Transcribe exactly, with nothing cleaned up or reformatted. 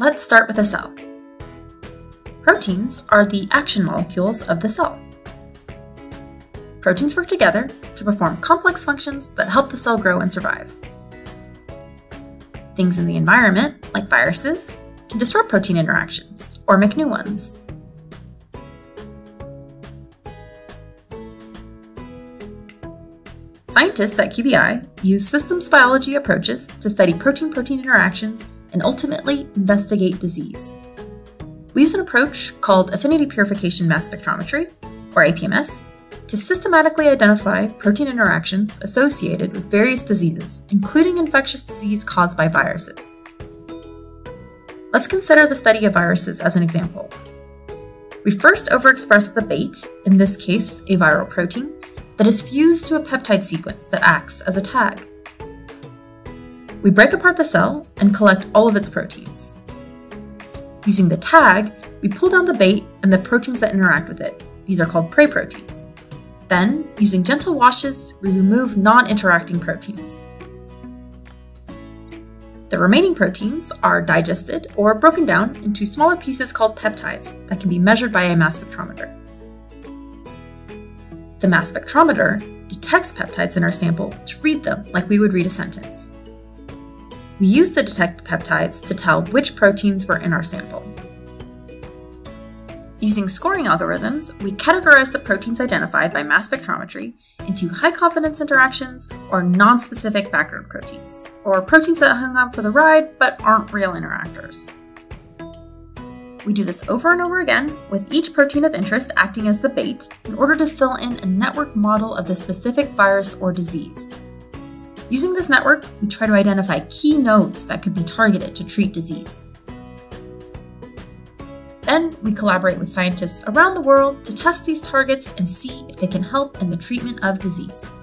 Let's start with a cell. Proteins are the action molecules of the cell. Proteins work together to perform complex functions that help the cell grow and survive. Things in the environment, like viruses, can disrupt protein interactions or make new ones. Scientists at Q B I use systems biology approaches to study protein-protein interactions and ultimately investigate disease. We use an approach called affinity purification mass spectrometry, or A P M S, to systematically identify protein interactions associated with various diseases, including infectious disease caused by viruses. Let's consider the study of viruses as an example. We first overexpress the bait, in this case a viral protein, that is fused to a peptide sequence that acts as a tag. We break apart the cell and collect all of its proteins. Using the tag, we pull down the bait and the proteins that interact with it. These are called prey proteins. Then, using gentle washes, we remove non-interacting proteins. The remaining proteins are digested or broken down into smaller pieces called peptides that can be measured by a mass spectrometer. The mass spectrometer detects peptides in our sample to read them like we would read a sentence. We use the detected peptides to tell which proteins were in our sample. Using scoring algorithms, we categorize the proteins identified by mass spectrometry into high-confidence interactions or non-specific background proteins, or proteins that hung on for the ride but aren't real interactors. We do this over and over again, with each protein of interest acting as the bait in order to fill in a network model of the specific virus or disease. Using this network, we try to identify key nodes that could be targeted to treat disease. Then, we collaborate with scientists around the world to test these targets and see if they can help in the treatment of disease.